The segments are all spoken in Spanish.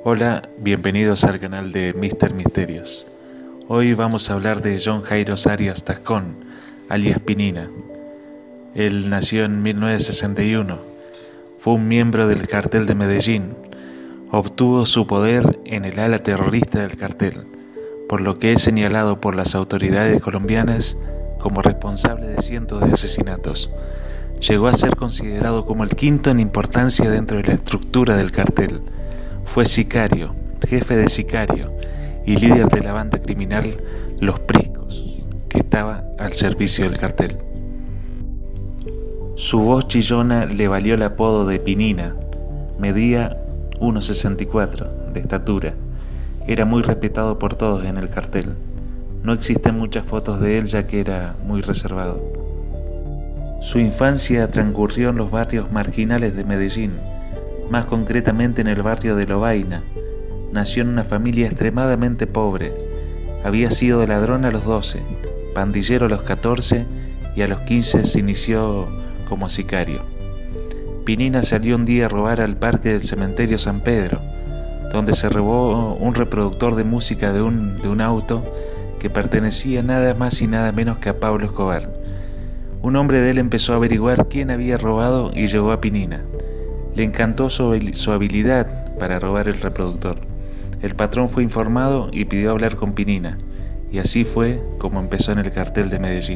Hola, bienvenidos al canal de Mr. Misterios. Hoy vamos a hablar de John Jairo Arias Tascón, alias Pinina. Él nació en 1961, fue un miembro del cartel de Medellín, obtuvo su poder en el ala terrorista del cartel, por lo que es señalado por las autoridades colombianas como responsable de cientos de asesinatos. Llegó a ser considerado como el quinto en importancia dentro de la estructura del cartel. Fue sicario, jefe de sicario y líder de la banda criminal Los Priscos, que estaba al servicio del cartel. Su voz chillona le valió el apodo de Pinina. Medía 1,64 de estatura. Era muy respetado por todos en el cartel. No existen muchas fotos de él ya que era muy reservado. Su infancia transcurrió en los barrios marginales de Medellín, más concretamente en el barrio de Lovaina. Nació en una familia extremadamente pobre. Había sido ladrón a los 12, pandillero a los 14 y a los 15 se inició como sicario. Pinina salió un día a robar al parque del cementerio San Pedro, donde se robó un reproductor de música de un auto que pertenecía nada más y nada menos que a Pablo Escobar. Un hombre de él empezó a averiguar quién había robado y llegó a Pinina. Le encantó su habilidad para robar el reproductor. El patrón fue informado y pidió hablar con Pinina, y así fue como empezó en el cartel de Medellín.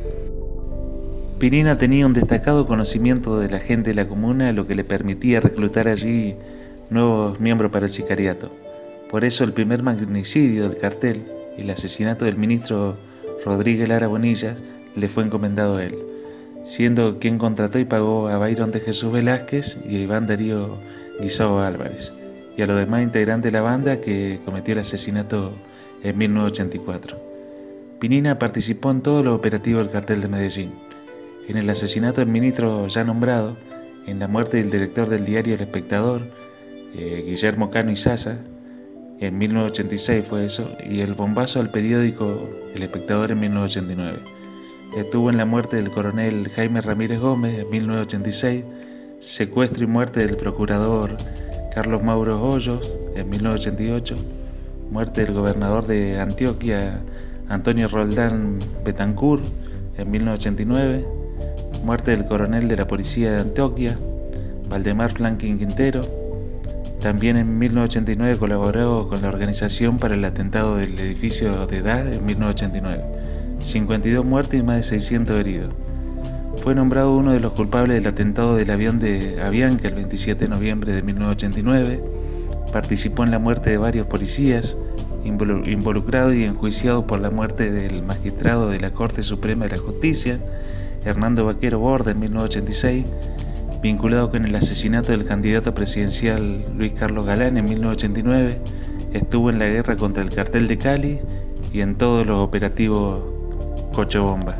Pinina tenía un destacado conocimiento de la gente de la comuna, lo que le permitía reclutar allí nuevos miembros para el sicariato. Por eso el primer magnicidio del cartel, el asesinato del ministro Rodríguez Lara Bonilla, le fue encomendado a él, siendo quien contrató y pagó a Byron de Jesús Velázquez y a Iván Darío Guisao Álvarez, y a los demás integrantes de la banda que cometió el asesinato en 1984. Pinina participó en todos los operativos del cartel de Medellín, en el asesinato del ministro ya nombrado, en la muerte del director del diario El Espectador, Guillermo Cano Izaza, en 1986 fue eso, y el bombazo al periódico El Espectador en 1989. Estuvo en la muerte del coronel Jaime Ramírez Gómez en 1986, secuestro y muerte del procurador Carlos Mauro Hoyos en 1988, muerte del gobernador de Antioquia Antonio Roldán Betancourt en 1989, muerte del coronel de la policía de Antioquia Valdemar Franklin Quintero. También en 1989 colaboró con la organización para el atentado del edificio de DAS en 1989. 52 muertos y más de 600 heridos. Fue nombrado uno de los culpables del atentado del avión de Avianca el 27 de noviembre de 1989. Participó en la muerte de varios policías, involucrado y enjuiciado por la muerte del magistrado de la Corte Suprema de la Justicia, Hernando Vaquero Borda en 1986, vinculado con el asesinato del candidato presidencial Luis Carlos Galán en 1989, estuvo en la guerra contra el cartel de Cali y en todos los operativos Cochabamba.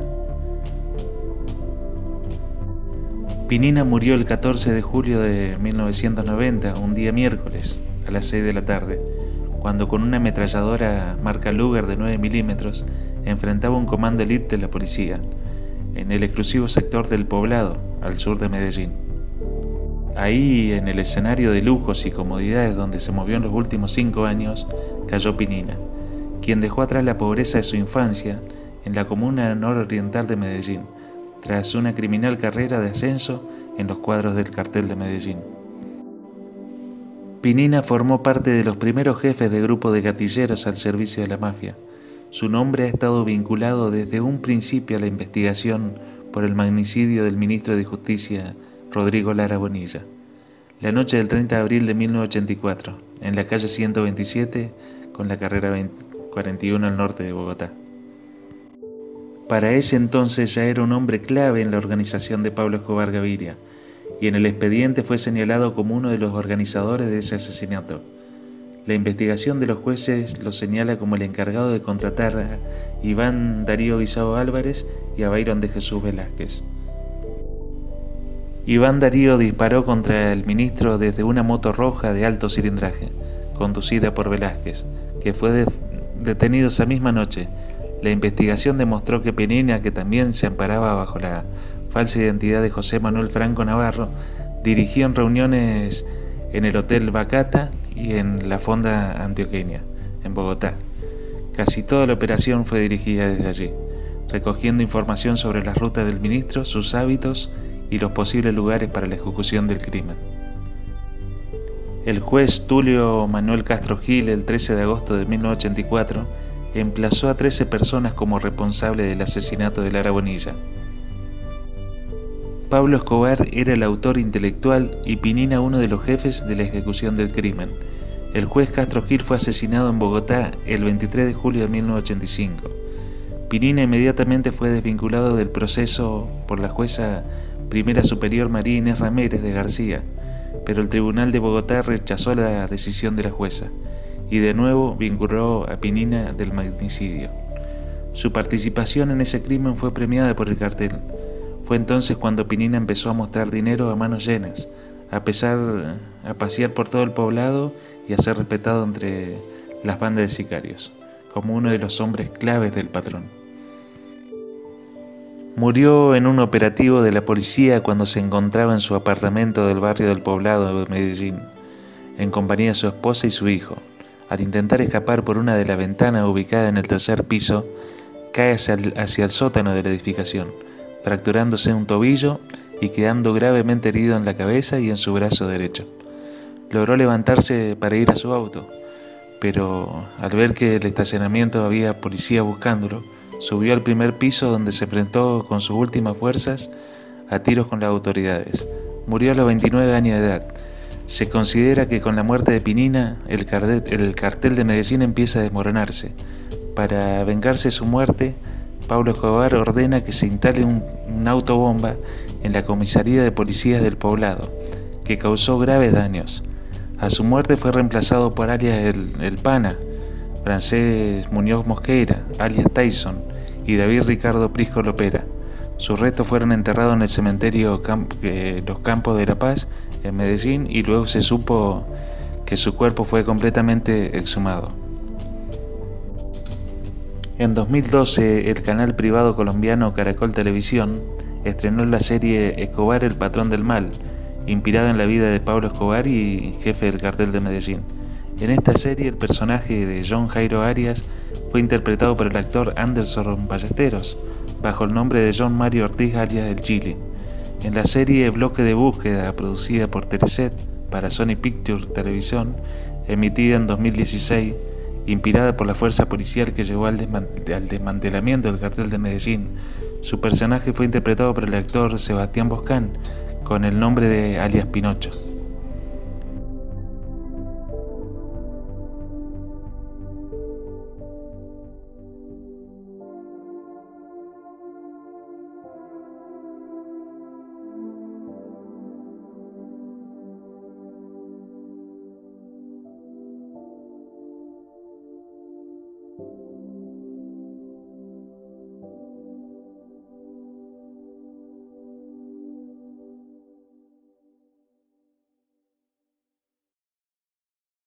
Pinina murió el 14 de julio de 1990, un día miércoles, a las 6 de la tarde, cuando con una ametralladora marca Luger de 9 milímetros enfrentaba un comando elite de la policía, en el exclusivo sector del Poblado, al sur de Medellín. Ahí, en el escenario de lujos y comodidades donde se movió en los últimos 5 años, cayó Pinina, quien dejó atrás la pobreza de su infancia en la comuna nororiental de Medellín, tras una criminal carrera de ascenso en los cuadros del cartel de Medellín. Pinina formó parte de los primeros jefes de grupo de gatilleros al servicio de la mafia. Su nombre ha estado vinculado desde un principio a la investigación por el magnicidio del ministro de Justicia Rodrigo Lara Bonilla, la noche del 30 de abril de 1984, en la calle 127 con la carrera 41 al norte de Bogotá. Para ese entonces ya era un hombre clave en la organización de Pablo Escobar Gaviria, y en el expediente fue señalado como uno de los organizadores de ese asesinato. La investigación de los jueces lo señala como el encargado de contratar a Iván Darío Guisao Álvarez y a Byron de Jesús Velázquez. Iván Darío disparó contra el ministro desde una moto roja de alto cilindraje, conducida por Velázquez, que fue detenido esa misma noche. La investigación demostró que Pinina, que también se amparaba bajo la falsa identidad de José Manuel Franco Navarro, dirigió reuniones en el Hotel Bacata y en la Fonda Antioqueña, en Bogotá. Casi toda la operación fue dirigida desde allí, recogiendo información sobre las rutas del ministro, sus hábitos y los posibles lugares para la ejecución del crimen. El juez Tulio Manuel Castro Gil, el 13 de agosto de 1984, emplazó a 13 personas como responsables del asesinato de Lara Bonilla. Pablo Escobar era el autor intelectual y Pinina uno de los jefes de la ejecución del crimen. El juez Castro Gil fue asesinado en Bogotá el 23 de julio de 1985. Pinina inmediatamente fue desvinculado del proceso por la jueza primera superior María Inés Ramírez de García, pero el Tribunal de Bogotá rechazó la decisión de la jueza y de nuevo vinculó a Pinina del magnicidio. Su participación en ese crimen fue premiada por el cartel. Fue entonces cuando Pinina empezó a mostrar dinero a manos llenas, a pasear por todo el poblado y a ser respetado entre las bandas de sicarios, como uno de los hombres claves del patrón. Murió en un operativo de la policía cuando se encontraba en su apartamento del barrio del Poblado de Medellín, en compañía de su esposa y su hijo. Al intentar escapar por una de las ventanas ubicada en el tercer piso, cae hacia el sótano de la edificación, fracturándose un tobillo y quedando gravemente herido en la cabeza y en su brazo derecho. Logró levantarse para ir a su auto, pero al ver que el estacionamiento había policía buscándolo, subió al primer piso donde se enfrentó con sus últimas fuerzas a tiros con las autoridades. Murió a los 29 años de edad. Se considera que con la muerte de Pinina, el cartel de Medellín empieza a desmoronarse. Para vengarse de su muerte, Pablo Escobar ordena que se instale un autobomba en la comisaría de policías del Poblado, que causó graves daños. A su muerte fue reemplazado por alias el Pana, Francés Muñoz Mosqueira, alias Tyson, y David Ricardo Prisco Lopera. Sus restos fueron enterrados en el cementerio Los Campos de la Paz, en Medellín, y luego se supo que su cuerpo fue completamente exhumado. En 2012, el canal privado colombiano Caracol Televisión estrenó la serie Escobar, el patrón del mal, inspirada en la vida de Pablo Escobar y jefe del cartel de Medellín. En esta serie, el personaje de John Jairo Arias fue interpretado por el actor Anderson Ballesteros, bajo el nombre de John Mario Ortiz alias El Chile. En la serie Bloque de Búsqueda, producida por Teleset para Sony Pictures Televisión, emitida en 2016, inspirada por la fuerza policial que llevó al desmantelamiento del cartel de Medellín, su personaje fue interpretado por el actor Sebastián Boscán, con el nombre de alias Pinocho.